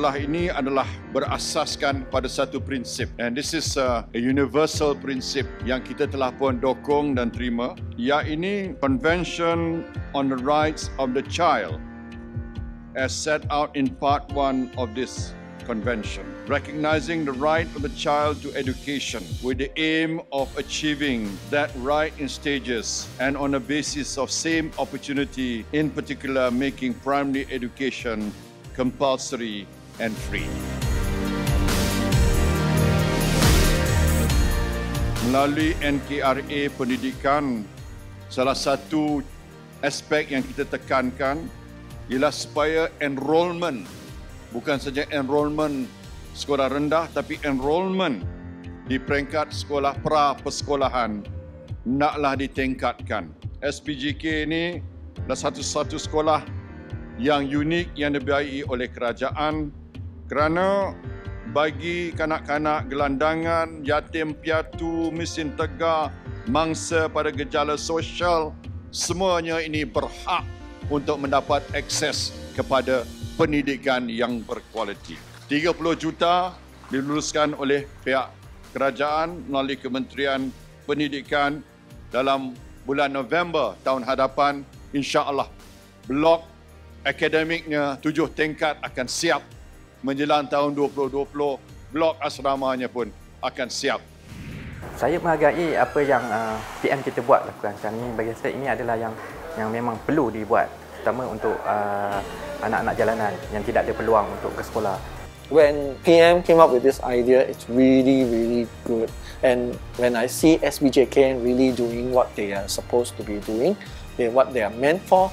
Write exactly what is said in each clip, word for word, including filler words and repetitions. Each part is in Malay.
sekolah ini adalah berasaskan pada satu prinsip, and this is a, a universal prinsip yang kita telah pun dokong dan terima, iaitu Convention on the Rights of the Child as set out in part one of this convention, recognizing the right of the child to education with the aim of achieving that right in stages and on a basis of same opportunity, in particular making primary education compulsory and free. Melalui N K R A pendidikan, salah satu aspek yang kita tekankan ialah supaya enrolment, bukan saja enrolment sekolah rendah, tapi enrolment di peringkat sekolah pra-persekolahan naklah ditingkatkan. S P G K ini adalah satu-satu sekolah yang unik yang dibiayai oleh kerajaan kerana bagi kanak-kanak gelandangan, yatim piatu, miskin tegar, mangsa pada gejala sosial, semuanya ini berhak untuk mendapat akses kepada pendidikan yang berkualiti. tiga puluh juta diluluskan oleh pihak kerajaan melalui Kementerian Pendidikan dalam bulan November tahun hadapan. Insya-Allah blok akademiknya tujuh tingkat akan siap menjelang tahun dua ribu dua puluh. Blok asramanya pun akan siap. Saya menghargai apa yang uh, P M kita buat lakukan sekarang ini. Bagi saya ini adalah yang yang memang perlu dibuat, terutama untuk uh, anak-anak jalanan yang tidak ada peluang untuk ke sekolah. When P M came up with this idea, it's really, really good. And when I see S P J K really doing what they are supposed to be doing, what they are meant for,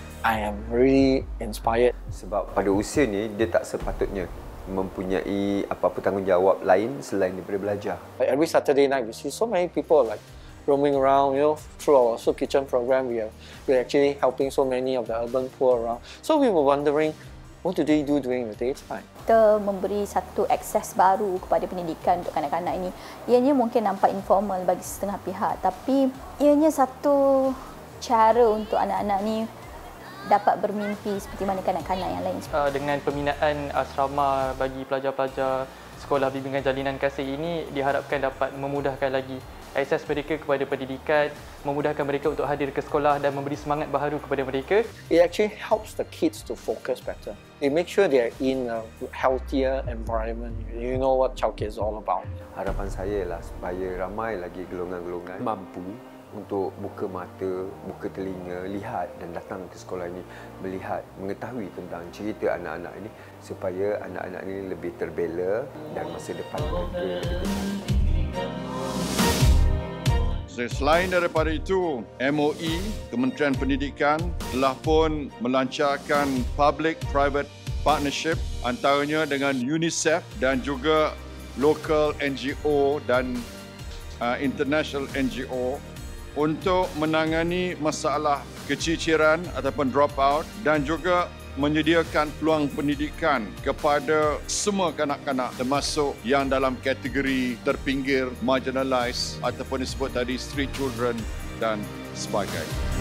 I am really inspired. Sebab pada usia ni, dia tak sepatutnya mempunyai apa-apa tanggungjawab lain selain daripada belajar. Like every Saturday night, we see so many people like roaming around, you know, through our soup kitchen program. We are we're actually helping so many of the urban poor around. So we were wondering, what do they do during the daytime? Kita memberi satu akses baru kepada pendidikan untuk kanak-kanak ini. Ianya mungkin nampak informal bagi setengah pihak, tapi ianya satu cara untuk anak-anak ni dapat bermimpi seperti mana kanak-kanak yang lain. Uh, dengan pembinaan asrama bagi pelajar-pelajar sekolah bimbingan jalinan kasih ini diharapkan dapat memudahkan lagi akses mereka kepada pendidikan, memudahkan mereka untuk hadir ke sekolah dan memberi semangat baharu kepada mereka. It actually helps the kids to focus better. It makes sure they are in a healthier environment. You know what childcare is all about. Harapan saya lah supaya ramai lagi golongan-golongan mampu untuk buka mata, buka telinga, lihat dan datang ke sekolah ini, melihat, mengetahui tentang cerita anak-anak ini supaya anak-anak ini lebih terbela dan masa depan mereka lebih baik. Selain daripada itu, M O E, Kementerian Pendidikan telah pun melancarkan public-private partnership antaranya dengan UNICEF dan juga local N G O dan uh, international N G O untuk menangani masalah keciciran ataupun drop out dan juga menyediakan peluang pendidikan kepada semua kanak-kanak termasuk yang dalam kategori terpinggir, marginalized ataupun disebut tadi street children dan sebagainya.